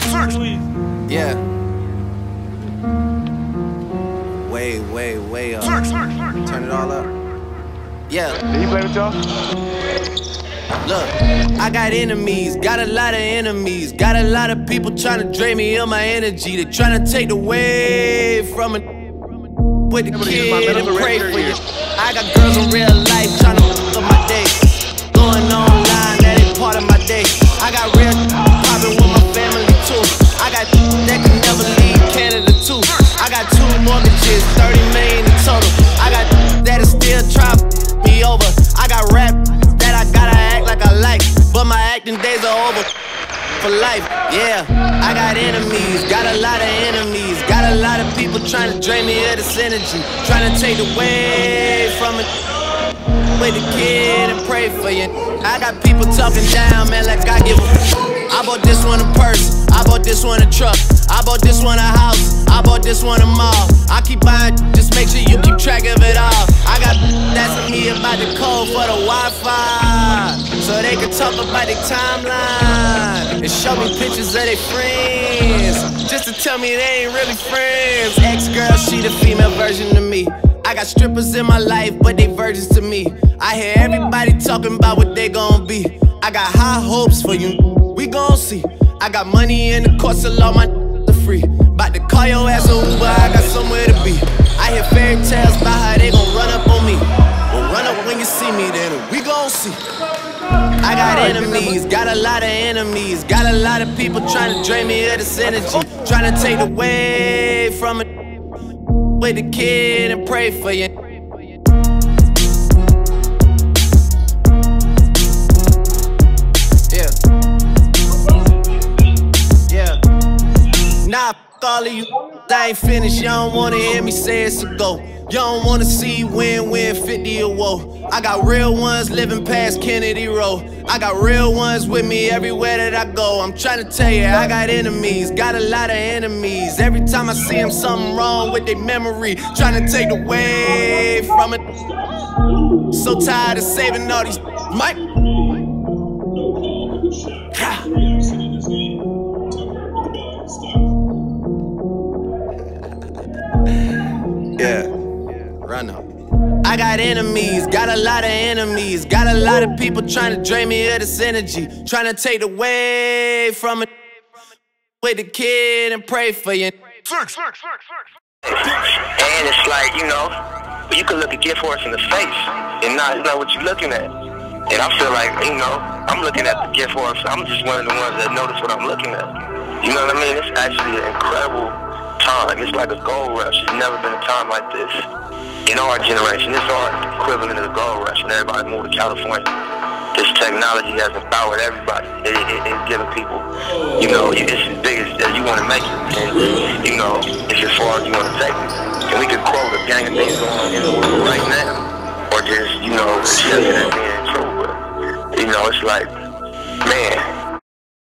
Yeah. Way up. Turn it all up. Yeah. Did he play with y'all? Look, I got enemies, got a lot of enemies. Got a lot of people trying to drain me of my energy. They trying to take away from it. With the kid and pray for you. I got girls in real life trying to fuck up my day. Going online, that ain't part of my day. I got real popping with my family too. I got that can never leave Canada too. I got 2 mortgages, 30 million in total. I got that'll still try me over. I got rap that I gotta act like I like, but my acting days are over for life. Yeah, I got enemies, got a lot of enemies. Got a lot of people trying to drain me of this energy, trying to take away from it. With the kid and pray for you. I got people talking down, man, like I give a. I bought this one a purse, I bought this one a truck, I bought this one a house, I bought this one a mall. I keep buying, just make sure you keep track of it all. I got asking me about the code for the Wi-Fi, so they can talk about their timeline and show me pictures of their friends, just to tell me they ain't really friends. Ex-girl, she the female version of me. I got strippers in my life, but they virgins to me. I hear everybody talking about what they gon' be. I got high hopes for you, we gon' see. I got money in the course of all my free. Bout to call your ass a Uber, I got somewhere to be. I hear fairy tales about how they gon' run up on me. Well, run up when you see me, then we gon' see. I got enemies, got a lot of enemies. Got a lot of people trying to drain me of this energy, trying to take away from it. With the kid and pray for you. Yeah. Yeah. Nah, f all of you. I ain't finished. You don't wanna hear me say it's a go. You don't wanna see win-win 50 or woe. I got real ones living past Kennedy Road. I got real ones with me everywhere that I go. I'm trying to tell you, I got enemies, got a lot of enemies. Every time I see them, something wrong with their memory, trying to take away from it. So tired of saving all these Mike. Yeah, run up. I got enemies, got a lot of enemies. Got a lot of people trying to drain me of this energy, trying to take away from it. With the kid and pray for you. And it's like, you know, you can look a gift horse in the face and not know what you're looking at. And I feel like, you know, I'm looking at the gift horse. I'm just one of the ones that notice what I'm looking at. You know what I mean? It's actually an incredible time. It's like a gold rush. There's never been a time like this in our generation. It's our equivalent of the gold rush when everybody moved to California. This technology has empowered everybody. It's giving people, you know, it's as big as you want to make it. And, you know, it's as far as you want to take it. And we could quote a gang of things going on in the world right now. Or just, you know, just as being true. But, you know, it's like, man,